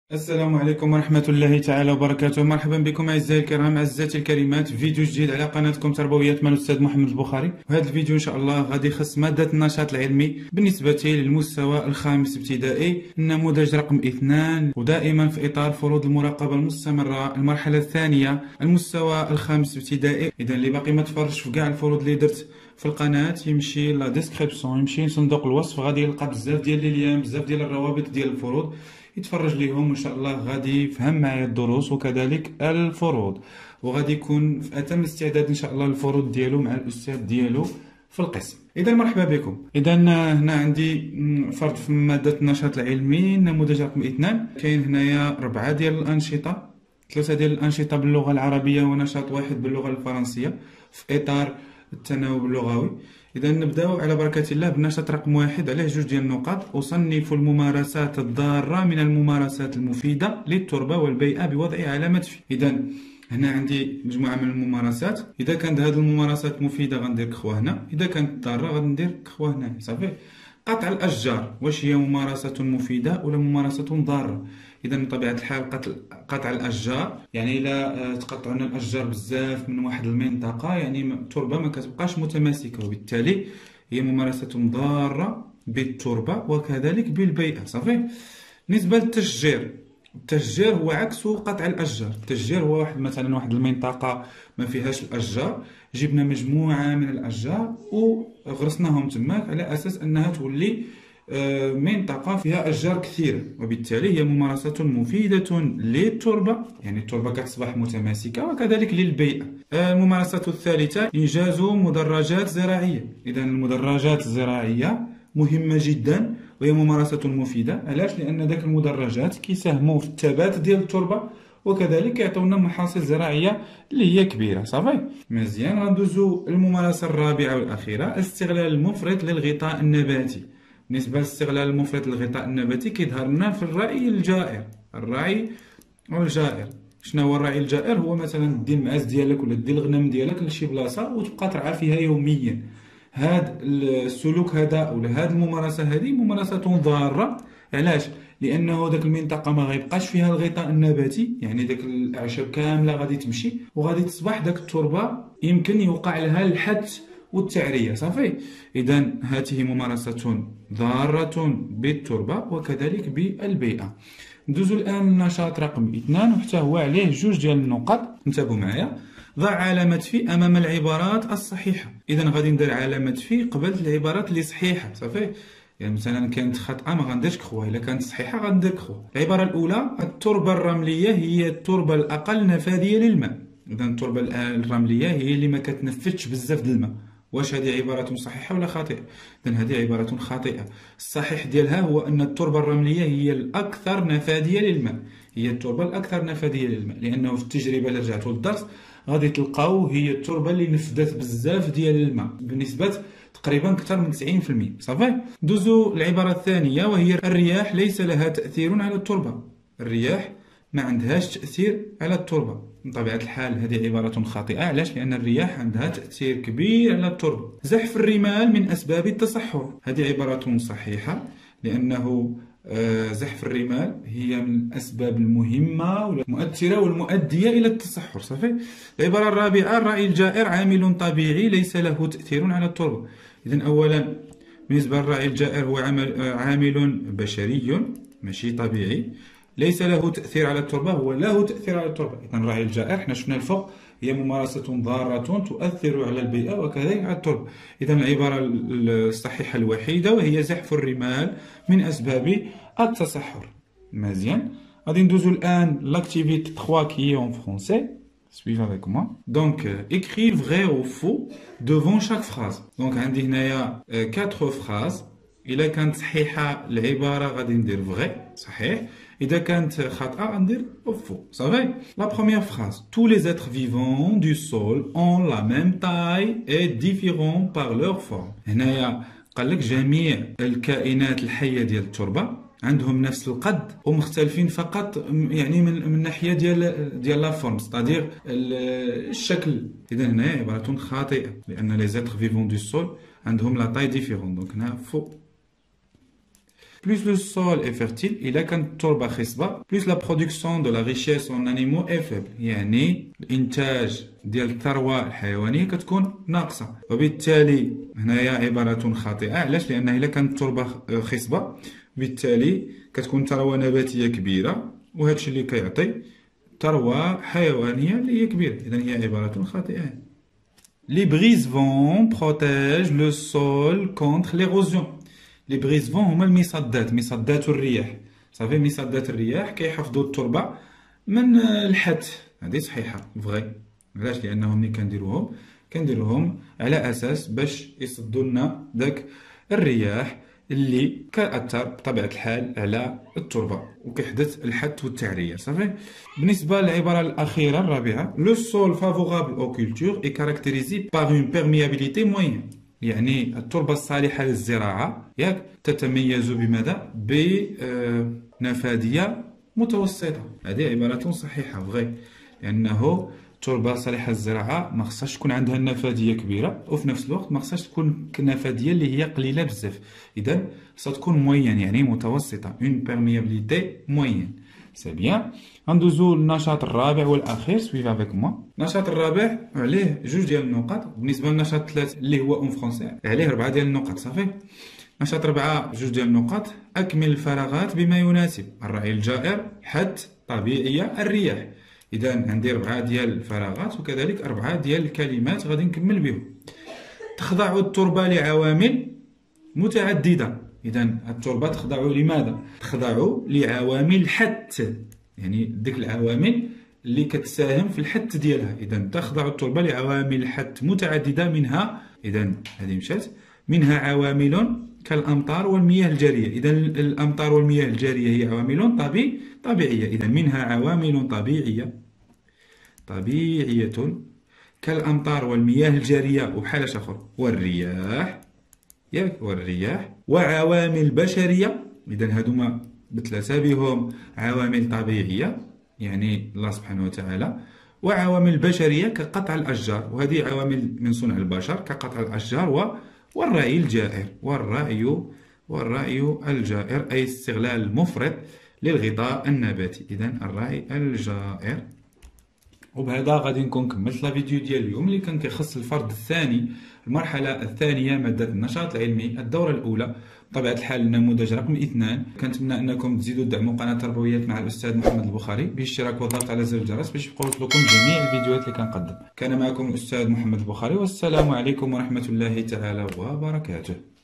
السلام عليكم ورحمة الله تعالى وبركاته. مرحبا بكم أعزائي الكرام، أعزائي الكريمات، في فيديو جديد على قناتكم تربويات مع الأستاذ محمد البخاري. وهذا الفيديو إن شاء الله غادي يخص مادة النشاط العلمي بالنسبة للمستوى الخامس ابتدائي، النموذج رقم 2، ودائما في إطار فروض المراقبة المستمرة المرحلة الثانية المستوى الخامس ابتدائي. إذا اللي باقي ما تفرجش في كاع الفروض اللي درت في القناة يمشي لا ديسكريبسيون، يمشي لصندوق الوصف، غادي يلقى بزاف ديال لي بزاف ديال الروابط ديال الفروض، يتفرج ليهم ان شاء الله، غادي يفهم معايا الدروس وكذلك الفروض، وغادي يكون في اتم استعداد ان شاء الله الفروض ديالو مع الاستاذ ديالو في القسم. اذا مرحبا بكم. اذا هنا عندي فرض في ماده النشاط العلمي النموذج رقم 2. كاين هنايا 4 ديال الانشطه، 3 ديال الانشطه باللغه العربيه ونشاط واحد باللغه الفرنسيه في اطار التناوب اللغوي. إذا نبداو على بركة الله بالنشاط رقم 1، عليه 2 ديال النقاط. أصنف الممارسات الضارة من الممارسات المفيدة للتربة والبيئة بوضع علامة في. إذا هنا عندي مجموعة من الممارسات، إذا كانت هذه الممارسات مفيدة غندير كخوة هنا، إذا كانت ضارة غندير كخوة هنا. صافي. قطع الأشجار، واش هي ممارسة مفيدة ولا ممارسة ضارة؟ إذا بطبيعة الحال قطع الأشجار، يعني إلا تقطعنا الأشجار بزاف من واحد المنطقة، يعني التربة ما كتبقاش متماسكة، وبالتالي هي ممارسة ضارة بالتربة وكذلك بالبيئة. صافي. بالنسبة للتشجير، التشجير هو عكس قطع الأشجار. التشجير هو مثلا واحد المنطقة ما فيهاش الأشجار، جبنا مجموعة من الأشجار وغرسناهم تماك على أساس أنها تولي منطقة فيها أشجار كثيرة، وبالتالي هي ممارسة مفيدة للتربة، يعني التربة كتصبح متماسكة، وكذلك للبيئة. الممارسة الثالثة إنجاز مدرجات زراعية. إذا المدرجات الزراعية مهمة جدا وهي ممارسة مفيدة. علاش؟ لأن داك المدرجات كيساهموا في الثبات ديال التربة، وكذلك يعطونا محاصيل زراعية اللي هي كبيرة. صافي. مزيان. غندوزو الممارسة الرابعة والأخيرة، الاستغلال المفرط للغطاء النباتي. بالنسبة للاستغلال المفرط للغطاء النباتي كيظهر لنا في الرعي الجائر. الرعي والجائر، شنو هو الرعي الجائر؟ هو مثلا دي المعاز ديالك ولا دي الغنم ديالك لشي بلاصة وتبقى ترعى فيها يوميا. هاد السلوك هذا ولا هاد الممارسة هذه ممارسة ضارة. علاش؟ لأنه داك المنطقة ما غيبقاش فيها الغطاء النباتي، يعني داك الأعشاب كاملة غادي تمشي، وغادي تصبح داك التربة يمكن يوقع لها الحت والتعرية. صافي. إذا هذه ممارسة ضارة بالتربة وكذلك بالبيئة. ندوزو الآن للنشاط رقم 2، وحتى هو عليه 2 ديال النقط. انتبهوا معايا. ضع علامة في أمام العبارات الصحيحة. إذا غادي ندير علامة في قبل العبارات اللي صحيحة. صافي. يعني مثلا كانت خاطئة ما غنديرش كخوة، إلا كانت صحيحة غندير كخوة. العبارة الأولى: التربة الرملية هي التربة الأقل نفاذية للماء. إذا التربة الرملية هي اللي ما كتنفذش بزاف د الماء. واش هذه عبارة صحيحة ولا خاطئة؟ إذا هذه عبارة خاطئة. الصحيح ديالها هو أن التربة الرملية هي الأكثر نفاذية للماء، هي التربة الأكثر نفاذية للماء، لأنه في التجربة اللي رجعتوا للدرس غادي تلقاو هي التربة اللي نفذت بزاف ديال الماء بنسبة تقريبا أكثر من 90%. صافي. دوزو العبارة الثانية، وهي: الرياح ليس لها تأثير على التربة. الرياح ما عندهاش تأثير على التربة. بطبيعة الحال هذه عبارة خاطئة. علاش؟ لأن الرياح عندها تأثير كبير على التربة. زحف الرمال من أسباب التصحر. هذه عبارة صحيحة، لأنه زحف الرمال هي من الأسباب المهمة والمؤثرة والمؤدية إلى التصحر. صافي. العبارة الرابعة: الرعي الجائر عامل طبيعي ليس له تأثير على التربة. إذن أولا بالنسبة للرعي الجائر هو عامل بشري ماشي طبيعي، ليس له تأثير على التربة، هو له تأثير على التربة. إذن الرعي الجائر حنا شفنا الفوق هي ممارسة ضارة تؤثر على البيئة وكذلك على التربة. إذن العبارة الصحيحة الوحيدة وهي زحف الرمال من أسباب التصحر. مزيان. غادي ندوزو الآن l'activité 3 qui est en français. Suivez avec moi. Donc, écris vrai ou faux devant chaque phrase. Donc, عندي هنايا 4 phrases. إلا كانت صحيحة العبارة غادي ندير vrai صحيح، إذا كانت خاطئة غندير faux. صافي. La première phrase: tous les êtres vivants du sol ont la même taille et différents par leur forme. هنايا قال لك جميع الكائنات الحية ديال التربة عندهم نفس القد ومختلفين فقط يعني من ناحية ديال لا فورم، ستادير الشكل. إذا هنا عبارة خاطئة، لأن les êtres vivants du sol عندهم لا taille différente. دونك هنا faux. plus le sol est fertile إلا كانت التربة خصبة plus la production de la richesse en animaux est faible، يعني الإنتاج ديال الثروة الحيوانية كتكون ناقصة، وبالتالي هنايا عبارة خاطئة. علاش؟ لأن إلا كانت التربة خصبة بالتالي كتكون ثروة نباتية كبيرة، وهذا الشيء اللي كيعطي ثروة حيوانية اللي هي كبيرة، إذا هي عبارة خاطئة. Les brise-vents protègent le sol contre l'érosion. Les brise-vents هما المصدات، مصدات الرياح. صافي مصدات الرياح كيحفظوا التربة من الحث، هذه صحيحة فغي. علاش؟ لأنهم ملي كنديروهم على أساس باش يصدوا لنا داك الرياح اللي كأثر بطبيعة الحال على التربة وكيحدث الحث والتعرية. صافي. بالنسبة للعبارة الأخيرة الرابعة le sol favorable aux cultures est caractérisé par une perméabilité moyenne، يعني التربة الصالحة للزراعة ياك تتميز بماذا؟ بنفاذية متوسطة. هذه عبارة صحيحة فغي، لأنه التربة صالحة للزراعة ما خصهاش تكون عندها النفاذية كبيرة، وفي نفس الوقت ما خصهاش تكون النفاذية اللي هي قليلة بزاف، إذا خصها تكون موين يعني متوسطة، اون بيرميابيليتي موين. سي بيان. غندوزو للنشاط الرابع والأخير، سويف افيك موا. النشاط الرابع عليه جوج ديال النقط، بالنسبة للنشاط الثالث اللي هو اون فرونسي عليه 4 ديال النقط. صافي. نشاط 4 جوج ديال النقط، أكمل الفراغات بما يناسب الرعي الجائر، حد طبيعية الرياح. إذا عندي 4 ديال الفراغات وكذلك 4 ديال الكلمات غادي نكمل بهم. تخضع التربة لعوامل متعددة. إذا التربة تخضع لماذا؟ تخضع لعوامل الحث، يعني ديك العوامل اللي كتساهم في الحث ديالها. إذا تخضع التربة لعوامل حث متعددة، منها إذا هذه مشات، منها عوامل كالأمطار والمياه الجارية. إذا الأمطار والمياه الجارية هي عوامل طبيعية، إذا منها عوامل طبيعية كالأمطار والمياه الجارية وبحال آخر والرياح وعوامل بشرية. إذا هادوما بثلاثة بهم عوامل طبيعية يعني الله سبحانه وتعالى، وعوامل بشرية كقطع الأشجار، وهذه عوامل من صنع البشر كقطع الأشجار والرعي الجائر. والرعي الجائر أي استغلال المفرط للغطاء النباتي، إذا الرعي الجائر. وبهذا غادي نكون كملت لا فيديو ديال اليوم اللي كان كيخص الفرد الثاني، المرحلة الثانية، مادة النشاط العلمي، الدورة الأولى، بطبيعة الحال النموذج رقم 2. كنتمنى أنكم تزيدوا تدعموا قناة تربويات مع الأستاذ محمد البخاري بالاشتراك والضغط على زر الجرس باش يبقاو يوصلوكم جميع الفيديوهات اللي كنقدم. كان معكم الأستاذ محمد البخاري، والسلام عليكم ورحمة الله تعالى وبركاته.